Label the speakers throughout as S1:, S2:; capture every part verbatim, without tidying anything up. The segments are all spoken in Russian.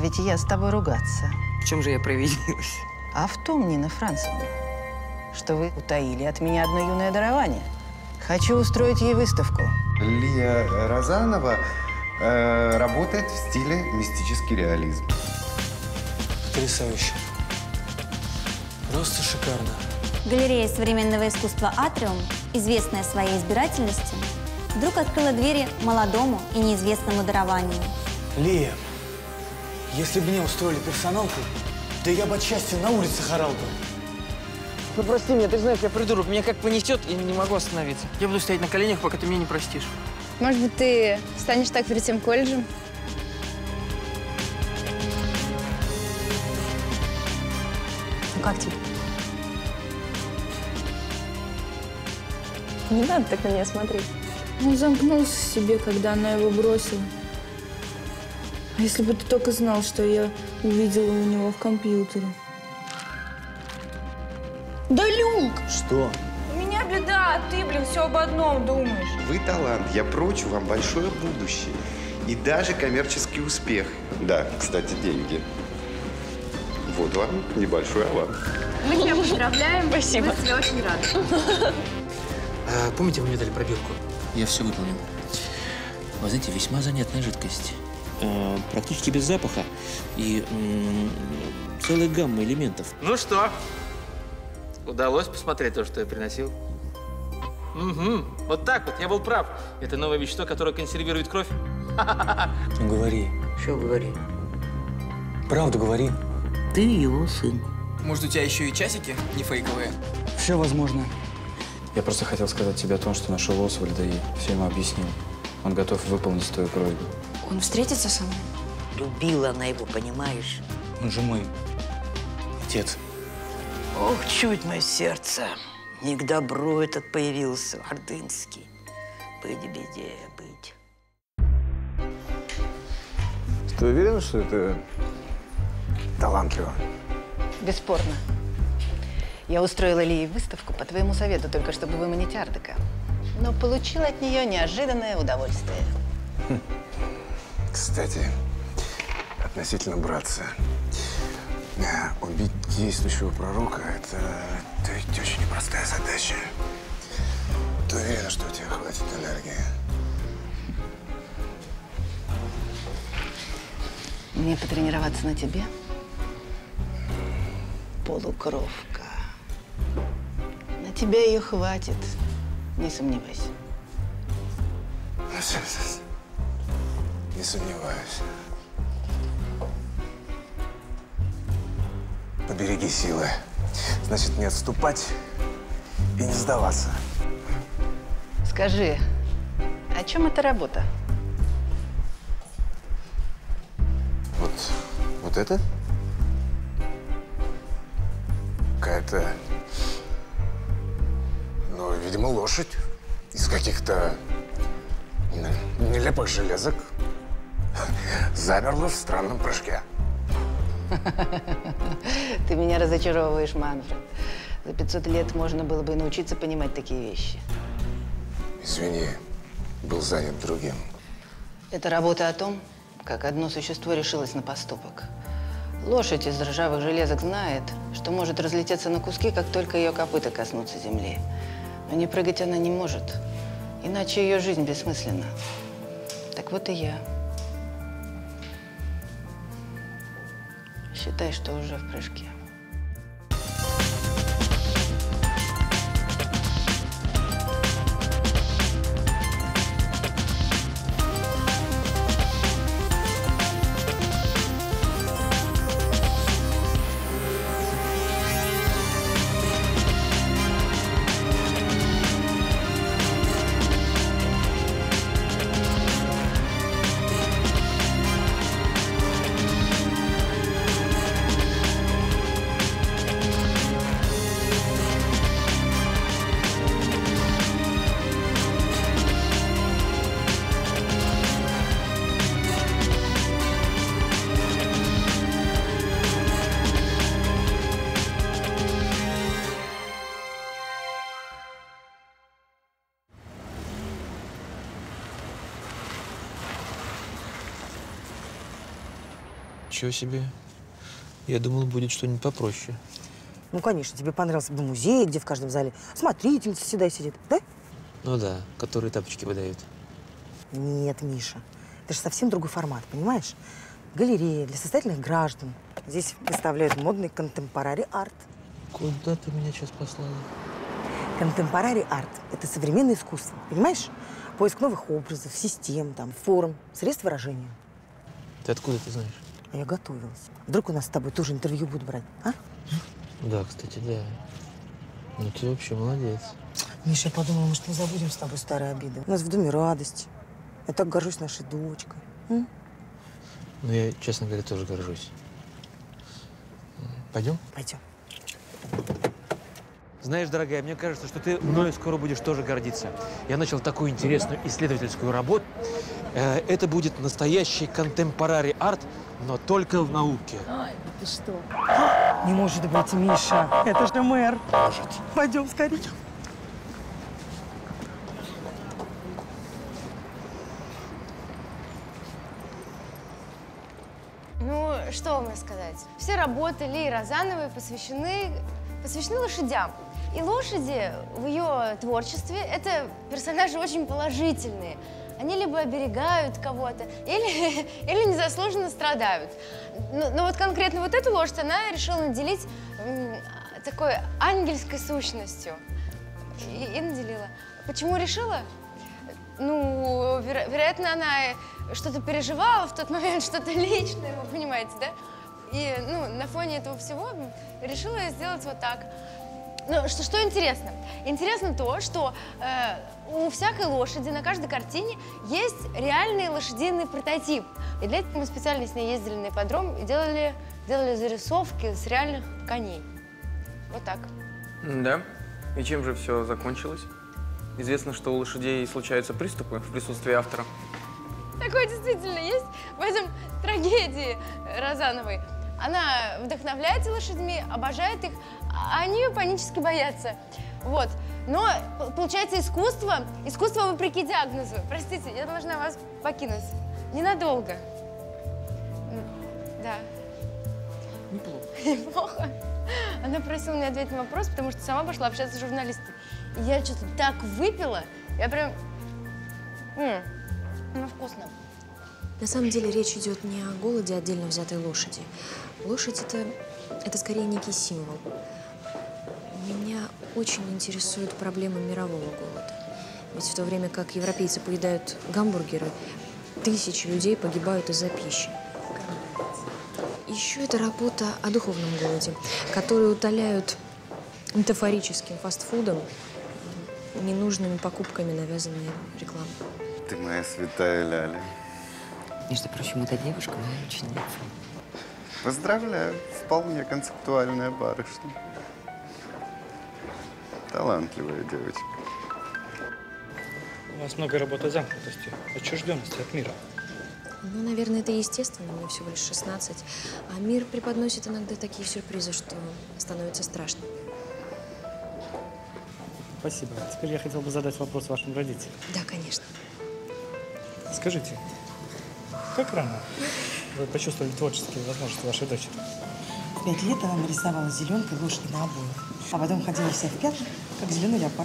S1: бития с тобой ругаться.
S2: В чем же я провинилась?
S1: А в том, Нина Францевна, что вы утаили от меня одно юное дарование. Хочу устроить ей выставку.
S3: Лия Розанова э, работает в стиле мистический реализм.
S4: Потрясающе. Просто шикарно.
S5: Галерея современного искусства «Атриум», известная своей избирательностью, вдруг открыла двери молодому и неизвестному дарованию.
S4: Лия, если бы мне устроили персоналку, да я бы от счастья на улице хорал бы.
S2: Ну, прости меня, ты знаешь, я придурок. Меня как понесет, и не могу остановиться. Я буду стоять на коленях, пока ты меня не простишь.
S6: Может быть, ты станешь так перед тем колледжем?
S5: Ну, как тебе?
S6: Не надо так на меня смотреть. Он замкнулся в себе, когда она его бросила. А если бы ты только знал, что я увидела у него в компьютере. Да, Люк!
S4: Что?
S6: У меня беда, а ты, блин, все об одном думаешь.
S3: Вы талант, я прочу вам большое будущее. И даже коммерческий успех. Да, кстати, деньги. Вот вам небольшой аванс.
S6: Мы тебя поздравляем. Спасибо. Мы тебе очень рады.
S7: А, помните, вы мне дали пробирку? Я все выполнил. Вы знаете, весьма занятная жидкость. А, практически без запаха и м, целая гамма элементов.
S2: Ну что? Удалось посмотреть то, что я приносил? Угу. Вот так вот, я был прав. Это новое вещество, которое консервирует кровь.
S4: Ну, говори.
S7: Что говори?
S4: Правду говори.
S7: Ты его сын.
S8: Может, у тебя еще и часики не фейковые?
S4: Все возможно.
S9: Я просто хотел сказать тебе о том, что нашел Освальда и все ему объяснил. Он готов выполнить твою просьбу.
S6: Он встретится со мной?
S7: Любила она его, понимаешь?
S4: Он же мой отец.
S7: Ох, чуть мое сердце. Не к добру этот появился, Ордынский. Быть беде, быть.
S3: Ты уверена, что это талантливо?
S1: Бесспорно. Я устроила Лии выставку по твоему совету, только чтобы выманить Ардека. Но получила от нее неожиданное удовольствие.
S3: Хм. Кстати, относительно братца. Убить действующего пророка – это, это ведь очень непростая задача. Ты уверена, что у тебя хватит энергии?
S1: Мне потренироваться на тебе? Полукровка. На тебя ее хватит, не сомневайся.
S3: Не сомневаюсь. Побереги силы. Значит, не отступать и не сдаваться.
S1: Скажи, о чем эта работа?
S3: Вот, вот это? Какая-то, ну, видимо, лошадь из каких-то нелепых железок замерла в странном прыжке.
S1: Ты меня разочаровываешь, Манфред. За пятьсот лет можно было бы научиться понимать такие вещи.
S3: Извини, был занят другим.
S1: Это работа о том, как одно существо решилось на поступок. Лошадь из ржавых железок знает, что может разлететься на куски, как только ее копыта коснутся земли. Но не прыгать она не может, иначе ее жизнь бессмысленна. Так вот и я. Считай, что уже в прыжке.
S7: Чего себе? Я думал, будет что-нибудь попроще.
S10: Ну, конечно, тебе понравился бы музей, где в каждом зале смотрительница всегда сидит, да?
S7: Ну да, которые тапочки выдают.
S10: Нет, Миша, это же совсем другой формат, понимаешь? Галерея для состоятельных граждан. Здесь выставляют модный контемпорари арт.
S7: Куда ты меня сейчас послала?
S10: Контемпорари арт – это современное искусство, понимаешь? Поиск новых образов, систем, там, форм, средств выражения.
S7: Ты откуда ты знаешь?
S10: А я готовилась. Вдруг у нас с тобой тоже интервью будут брать, а?
S7: Да, кстати, да. Ну ты вообще молодец.
S10: Миша, я подумала, может, мы забудем с тобой старые обиды. У нас в доме радость. Я так горжусь нашей дочкой. М?
S7: Ну, я, честно говоря, тоже горжусь. Пойдем?
S10: Пойдем.
S7: Знаешь, дорогая, мне кажется, что ты мною скоро будешь тоже гордиться. Я начал такую интересную исследовательскую работу. Это будет настоящий контемпорари арт, но только в науке.
S10: Ай, ты что? Не может быть, Миша. Это же мэр.
S7: Может.
S10: Пойдем скорее.
S11: Ну, что вам рассказать? Все работы Лии Розановой посвящены, посвящены лошадям. И лошади в ее творчестве – это персонажи очень положительные. Они либо оберегают кого-то, или, или незаслуженно страдают. Но, но вот конкретно вот эту лошадь она решила наделить м, такой ангельской сущностью. И, и наделила. Почему решила? Ну, веро, вероятно, она что-то переживала в тот момент, что-то личное, вы понимаете, да? И ну, на фоне этого всего решила сделать вот так. Ну, что, что интересно? Интересно то, что э, у всякой лошади на каждой картине есть реальный лошадиный прототип. И для этого мы специально с ней ездили на ипподром и делали, делали зарисовки с реальных коней. Вот так.
S8: Да? И чем же все закончилось? Известно, что у лошадей случаются приступы в присутствии автора.
S11: Такое действительно есть в этом трагедии Розановой. Она вдохновляется лошадьми, обожает их, а они ее панически боятся. Вот. Но получается искусство, искусство вопреки диагнозу. Простите, я должна вас покинуть. Ненадолго. Да.
S8: Неплохо.
S11: Неплохо. Она просила меня ответить на вопрос, потому что сама пошла общаться с журналистами. И я что-то так выпила, я прям… М-м, ну, вкусно.
S12: На самом деле речь идет не о голоде отдельно взятой лошади. Лошадь это, это скорее некий символ. Меня очень интересует проблема мирового голода. Ведь в то время как европейцы поедают гамбургеры, тысячи людей погибают из-за пищи. Еще это работа о духовном голоде, который утоляют метафорическим фастфудом, ненужными покупками навязанной рекламы.
S3: Ты моя святая Ляля.
S13: Между прочим, эта девушка моя ученица.
S3: Поздравляю, вполне концептуальная барышня. Талантливая девочка.
S9: У вас много работы о замкнутости, отчужденности от мира.
S12: Ну, наверное, это естественно, мне всего лишь шестнадцать. А мир преподносит иногда такие сюрпризы, что становится страшно.
S9: Спасибо. Теперь я хотел бы задать вопрос вашим родителям.
S12: Да, конечно.
S9: Скажите, как рано вы почувствовали творческие возможности вашей дочери?
S10: В пять лет она нарисовала зеленкой лошади на обоях, а потом ходила вся в пятнах, как зеленый леопард.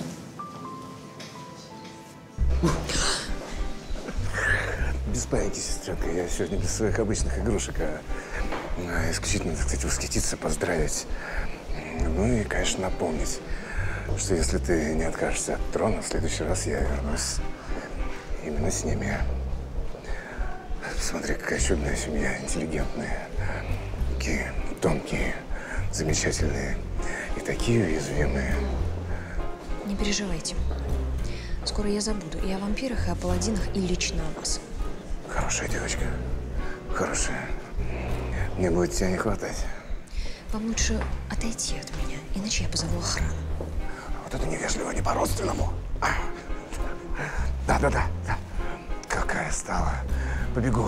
S14: Без паники, сестренка. Я сегодня без своих обычных игрушек, а, а исключительно, так сказать, восхититься, поздравить. Ну и, конечно, напомнить, что если ты не откажешься от трона, в следующий раз я вернусь именно с ними. Смотри, какая чудная семья, интеллигентная. Такие тонкие, замечательные и такие уязвимые.
S12: Не переживайте. Скоро я забуду и о вампирах, и о паладинах, и лично о вас.
S14: Хорошая девочка. Хорошая. Мне будет тебя не хватать.
S12: Вам лучше отойти от меня, иначе я позову охрану.
S14: Вот это невежливо, не по-родственному. Да-да-да. Да. Какая стала. Побегу.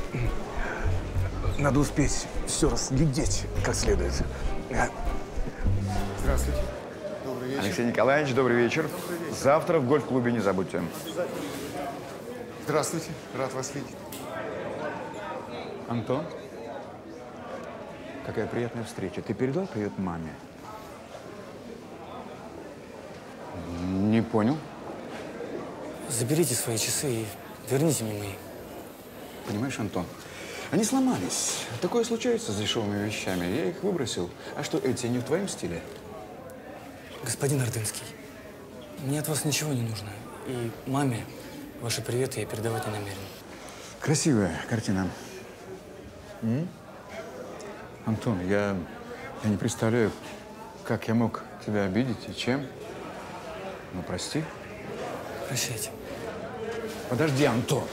S14: Надо успеть все разглядеть как следует.
S15: Здравствуйте. Добрый вечер. Алексей Николаевич, добрый вечер. Добрый вечер. Завтра в гольф-клубе не забудьте. Обязательно. Здравствуйте. Рад вас видеть. Антон? Какая приятная встреча. Ты передал привет маме? Не понял.
S4: Заберите свои часы и верните мне мои.
S15: Понимаешь, Антон, они сломались. Такое случается с дешевыми вещами. Я их выбросил. А что, эти не в твоем стиле?
S4: Господин Ордынский, мне от вас ничего не нужно. И маме ваши приветы я передавать не намерен.
S15: Красивая картина. М? Антон, я, я не представляю, как я мог тебя обидеть и чем. Ну, прости.
S4: Прощайте.
S15: Подожди, Антон.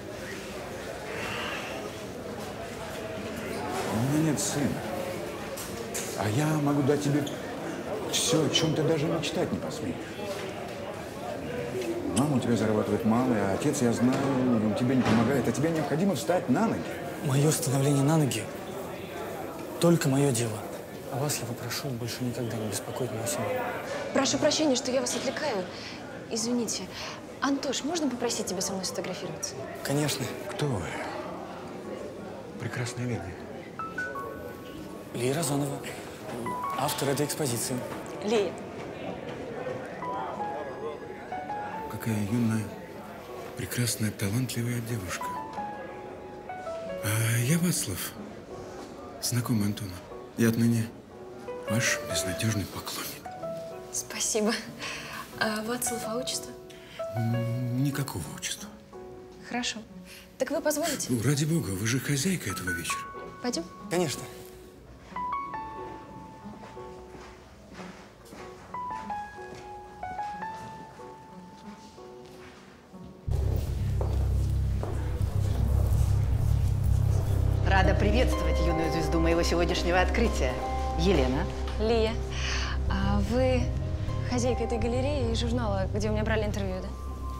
S15: У меня нет сына. А я могу дать тебе все, о чем ты даже мечтать не посмеешь. Мама у тебя зарабатывает мало, а отец, я знаю, он тебе не помогает, а тебе необходимо встать на ноги.
S4: Мое становление на ноги только мое дело. А вас я попрошу больше никогда не беспокоить мою семью.
S12: Прошу прощения, что я вас отвлекаю. Извините. Антош, можно попросить тебя со мной сфотографироваться?
S4: Конечно.
S15: Кто вы? Прекрасная леди.
S4: Лия Розанова, автор этой экспозиции.
S12: Лия.
S15: Какая юная, прекрасная, талантливая девушка. А я Вацлав, знакомый Антона. И отныне ваш безнадежный поклонник.
S12: Спасибо. А Вацлав, а отчество?
S15: Никакого отчества.
S12: Хорошо. Так вы позволите?
S15: Ну, ради бога, вы же хозяйка этого вечера.
S12: Пойдем?
S4: Конечно.
S1: Рада приветствовать юную звезду моего сегодняшнего открытия. Елена.
S12: Лия. А вы хозяйка этой галереи и журнала, где у меня брали интервью, да?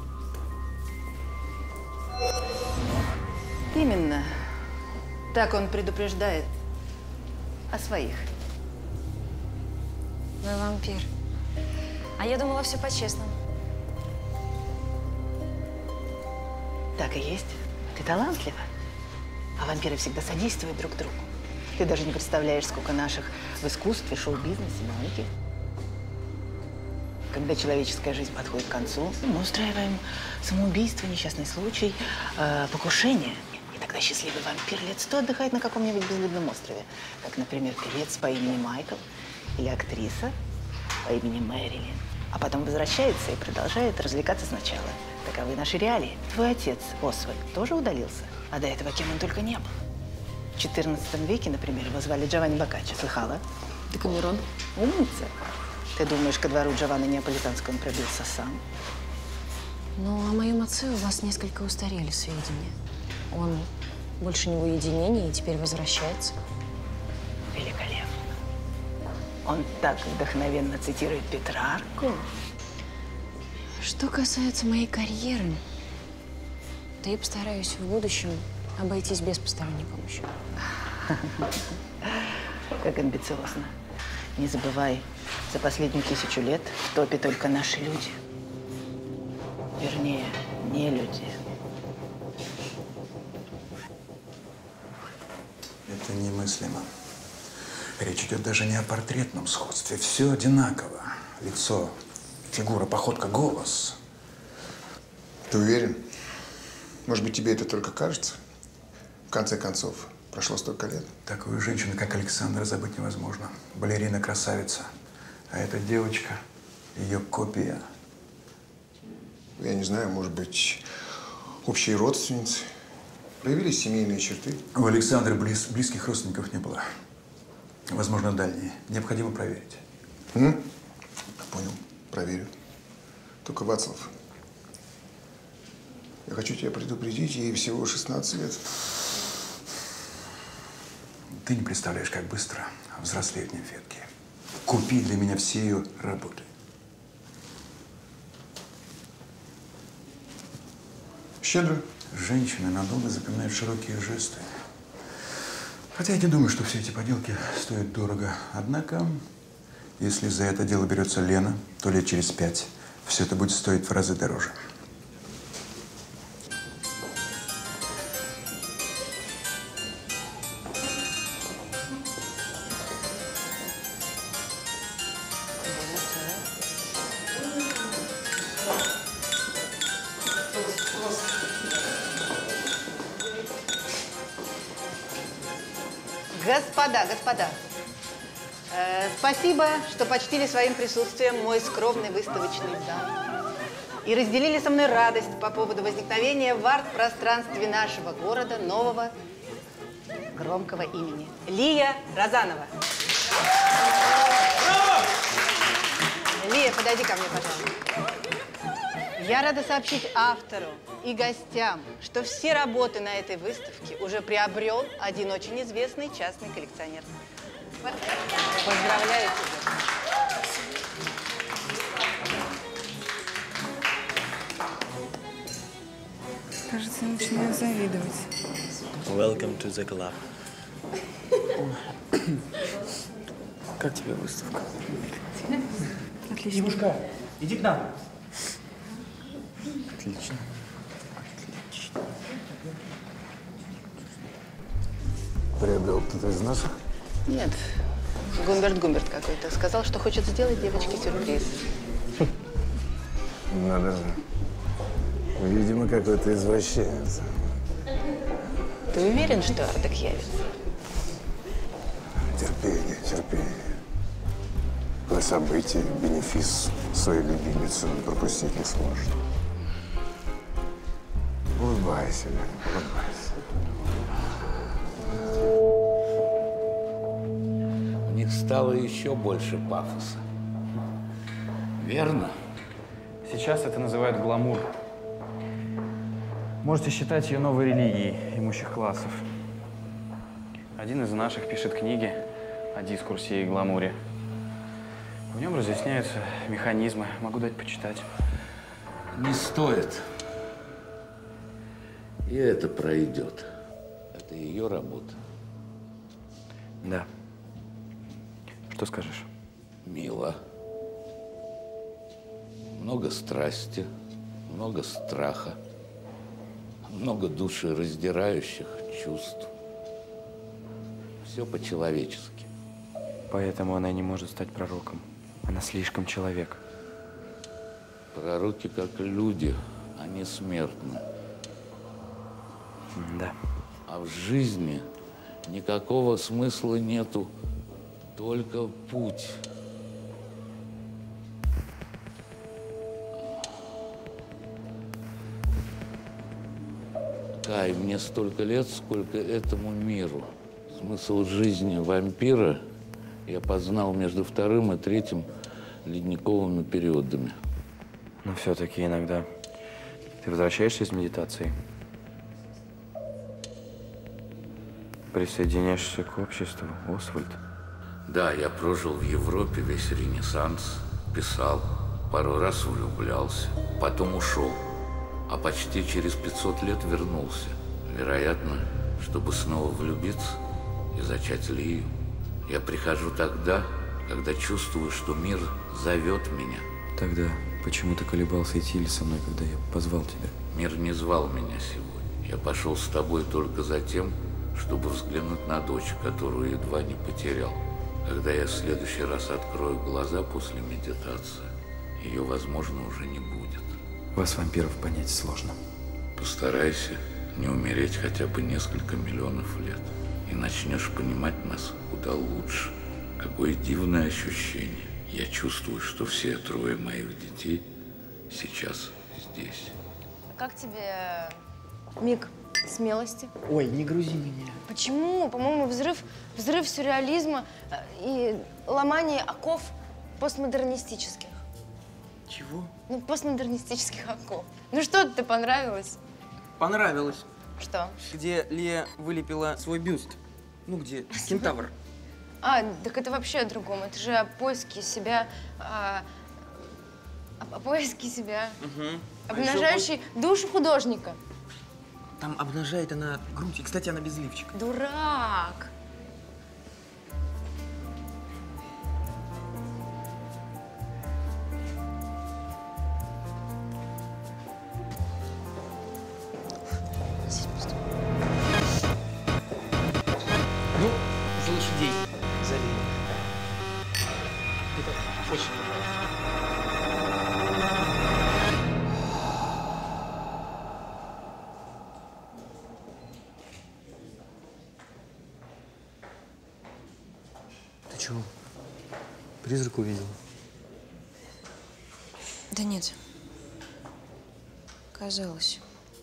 S1: Именно. Так он предупреждает о своих.
S12: Вы вампир. А я думала, все по-честному.
S1: Так и есть. Ты талантлива. А вампиры всегда содействуют друг другу. Ты даже не представляешь, сколько наших в искусстве, шоу-бизнесе, науке. Когда человеческая жизнь подходит к концу, мы устраиваем самоубийство, несчастный случай, э, покушение. И тогда счастливый вампир лет сто отдыхает на каком-нибудь безлюдном острове. Как, например, певец по имени Майкл или актриса по имени Мэрилин. А потом возвращается и продолжает развлекаться сначала. Таковы наши реалии. Твой отец, Освальд, тоже удалился. А до этого кем он только не был. В четырнадцатом веке, например, его звали Джованни Боккаччо. Слыхала?
S12: Декамерон.
S1: Умница. Ты думаешь, ко двору Джованни Неаполитанского он пробился сам?
S12: Ну, о моем отце у вас несколько устарели сведения. Он больше не в уединении и теперь возвращается.
S1: Великолепно. Он так вдохновенно цитирует Петрарку.
S12: Что касается моей карьеры, то я постараюсь в будущем обойтись без посторонней помощи.
S1: Как амбициозно. Не забывай, за последнюю тысячу лет в топе только наши люди. Вернее, не люди.
S15: Это немыслимо. Речь идет даже не о портретном сходстве. Все одинаково. Лицо, фигура, походка, голос.
S16: Ты уверен? Может быть, тебе это только кажется? В конце концов, прошло столько лет.
S15: Такую женщину, как Александра, забыть невозможно. Балерина-красавица. А эта девочка, ее копия.
S16: Я не знаю, может быть, общие родственницы. Проявились семейные черты.
S15: У Александры близ, близких родственников не было. Возможно, дальние. Необходимо проверить.
S16: М? Понял. Проверю. Только, Вацлав, я хочу тебя предупредить, ей всего шестнадцать лет.
S15: Ты не представляешь, как быстро взрослеют нимфетки. Купи для меня все ее работы.
S16: Щедро.
S15: Женщины надолго запоминают широкие жесты. Хотя я не думаю, что все эти поделки стоят дорого. Однако, если за это дело берется Лена, то лет через пять все это будет стоить в разы дороже.
S1: Господа, господа, э, спасибо, что почтили своим присутствием мой скромный выставочный зал и разделили со мной радость по поводу возникновения в арт-пространстве нашего города нового громкого имени. Лия Розанова. Лия, подойди ко мне, пожалуйста. Я рада сообщить автору и гостям, что все работы на этой выставке уже приобрел один очень известный частный коллекционер. Поздравляю тебя.
S6: Кажется, я начинаю завидовать.
S17: Welcome to the club.
S4: Как тебе выставка?
S6: Отлично.
S17: Девушка, иди к нам.
S4: Отлично.
S14: Приобрел кто-то из наших?
S1: Нет, Гумберт Гумберт какой-то. Сказал, что хочет сделать девочке сюрприз.
S14: Надо же. Видимо, какой-то извращенец.
S1: Ты уверен, что Ардек явится?
S14: Терпение, терпение. Какое событие, бенефис своей любимицы он пропустить не сможет. Улыбайся, Лена, улыбайся.
S18: У них стало еще больше пафоса. Верно?
S4: Сейчас это называют гламур. Можете считать ее новой религией имущих классов. Один из наших пишет книги о дискурсе и гламуре. В нем разъясняются механизмы. Могу дать почитать.
S18: Не стоит. И это пройдет. Это ее работа.
S4: Да. Что скажешь?
S18: Мило. Много страсти, много страха, много душераздирающих чувств. Все по-человечески.
S4: Поэтому она не может стать пророком. Она слишком человек.
S18: Пророки как люди, они смертны.
S4: Да.
S18: А в жизни никакого смысла нету, только путь. Кай, мне столько лет, сколько этому миру. Смысл жизни вампира я познал между вторым и третьим ледниковыми периодами.
S4: Но все-таки иногда ты возвращаешься из медитации, присоединяешься к обществу, Освальд.
S18: Да, я прожил в Европе весь Ренессанс, писал, пару раз влюблялся, потом ушел, а почти через пятьсот лет вернулся. Вероятно, чтобы снова влюбиться и зачать Лию. Я прихожу тогда, когда чувствую, что мир зовет меня.
S4: Тогда почему ты колебался идти ли со мной, когда я позвал тебя?
S18: Мир не звал меня сегодня. Я пошел с тобой только за тем, чтобы взглянуть на дочь, которую едва не потерял. Когда я в следующий раз открою глаза после медитации, ее, возможно, уже не будет.
S4: Вас, вампиров, понять сложно.
S18: Постарайся не умереть хотя бы несколько миллионов лет. И начнешь понимать нас куда лучше. Какое дивное ощущение. Я чувствую, что все трое моих детей сейчас здесь.
S11: Как тебе, Мик, смелости?
S17: Ой, не грузи меня.
S11: Почему? По-моему, взрыв, взрыв сюрреализма э, и ломание оков постмодернистических.
S8: Чего?
S11: Ну, постмодернистических оков. Ну что тебе понравилось?
S8: Понравилось.
S11: Что?
S8: Где Лия вылепила свой бюст. Ну, где кентавр.
S11: А, так это вообще о другом. Это же о поиске себя, о, о, о поиске себя,
S8: Угу.
S11: обнажающей душу художника.
S8: Там обнажает она грудь. И, кстати, она без лифчика.
S11: Дурак!
S8: Ну, за лошадей, за Ленина. Это очень понравилось.
S17: чего? Призрак увидел.
S12: Да нет. Казалось.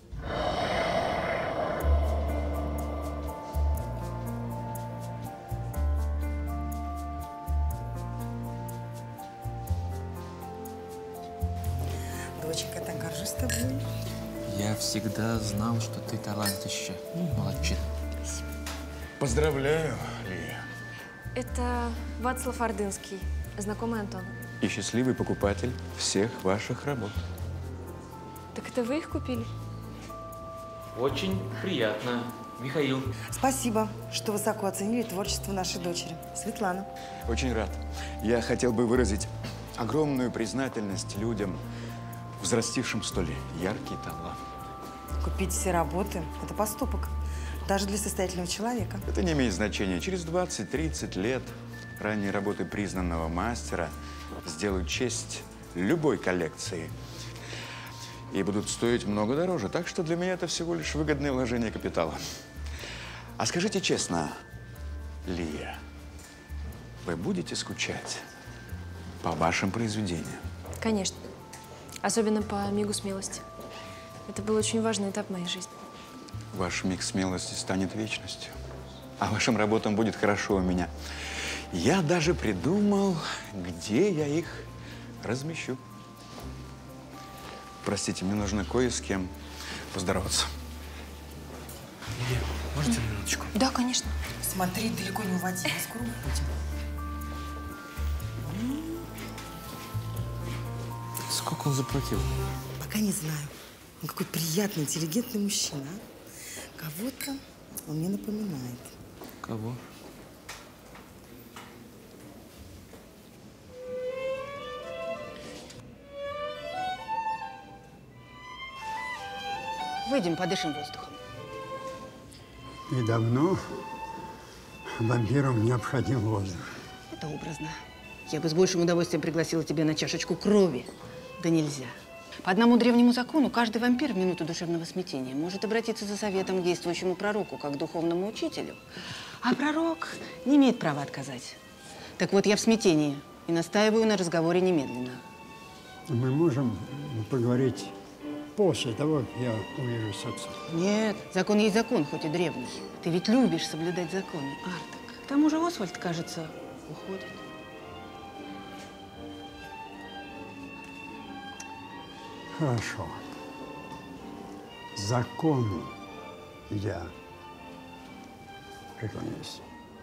S10: Доченька, так горжусь тобой.
S7: Я всегда знал, что ты талантище. Молодчина.
S15: Поздравляю, Лия.
S12: Это Вацлав Ордынский, знакомый Антона.
S15: И счастливый покупатель всех ваших работ.
S12: Так это вы их купили?
S2: Очень приятно, Михаил.
S10: Спасибо, что высоко оценили творчество нашей дочери. Светлана.
S15: Очень рад. Я хотел бы выразить огромную признательность людям, взрастившим столь яркий талант.
S10: Купить все работы – это поступок. Даже для состоятельного человека.
S15: Это не имеет значения. Через двадцать-тридцать лет ранние работы признанного мастера сделают честь любой коллекции и будут стоить много дороже. Так что для меня это всего лишь выгодное вложение капитала. А скажите честно, Лия, вы будете скучать по вашим произведениям?
S12: Конечно. Особенно по мигу смелости. Это был очень важный этап моей жизни.
S15: Ваш миг смелости станет вечностью. А вашим работам будет хорошо у меня. Я даже придумал, где я их размещу. Простите, мне нужно кое с кем поздороваться.
S17: Лия, можете на минуточку?
S12: Да, конечно.
S10: Смотри, далеко не уводи, мы скоро уходим.
S17: Сколько он заплатил?
S10: Пока не знаю. Он какой приятный, интеллигентный мужчина. А? Кого-то он мне напоминает.
S17: Кого?
S1: Выйдем, подышим воздухом.
S19: И давно вампирам необходим воздух.
S1: Это образно. Я бы с большим удовольствием пригласила тебя на чашечку крови. Да нельзя. По одному древнему закону каждый вампир в минуту душевного смятения может обратиться за советом к действующему пророку, как к духовному учителю. А пророк не имеет права отказать. Так вот, я в смятении и настаиваю на разговоре немедленно.
S19: Мы можем поговорить после того, как я увижусь с отцом.
S1: Нет, закон есть закон, хоть и древний. Ты ведь любишь соблюдать законы, Артек. К тому же Освальд, кажется, уходит.
S19: Хорошо. Закону я преклоняюсь.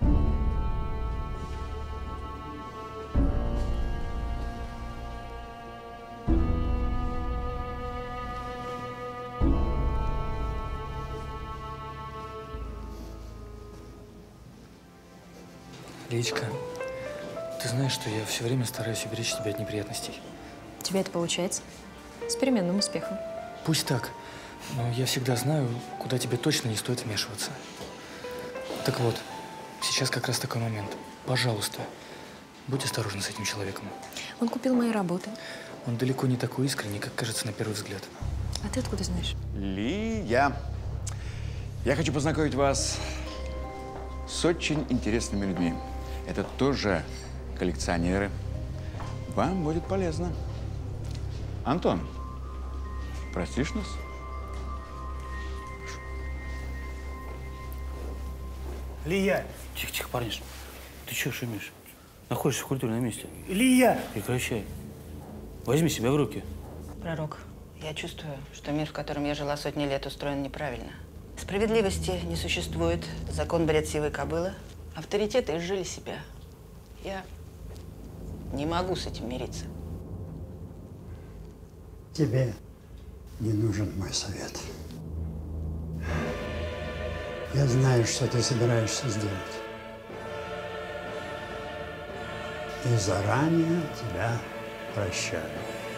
S17: Личка, ты знаешь, что я все время стараюсь уберечь тебя от неприятностей.
S12: У тебя это получается? С переменным успехом.
S17: Пусть так, но я всегда знаю, куда тебе точно не стоит вмешиваться. Так вот, сейчас как раз такой момент. Пожалуйста, будь осторожна с этим человеком.
S12: Он купил мои работы.
S17: Он далеко не такой искренний, как кажется на первый взгляд.
S12: А ты откуда знаешь?
S15: Лия, я хочу познакомить вас с очень интересными людьми. Это тоже коллекционеры. Вам будет полезно. Антон, простишь нас?
S17: Лия!
S20: Тихо-тихо, парниш. Ты чего шумишь? Находишься в культурном месте.
S17: Лия!
S20: Прекращай. Возьми себя в руки.
S1: Пророк, я чувствую, что мир, в котором я жила сотни лет, устроен неправильно. Справедливости не существует, закон бред сивой кобылы, авторитеты изжили себя. Я не могу с этим мириться.
S19: Тебе не нужен мой совет. Я знаю, что ты собираешься сделать. И заранее тебя прощаю.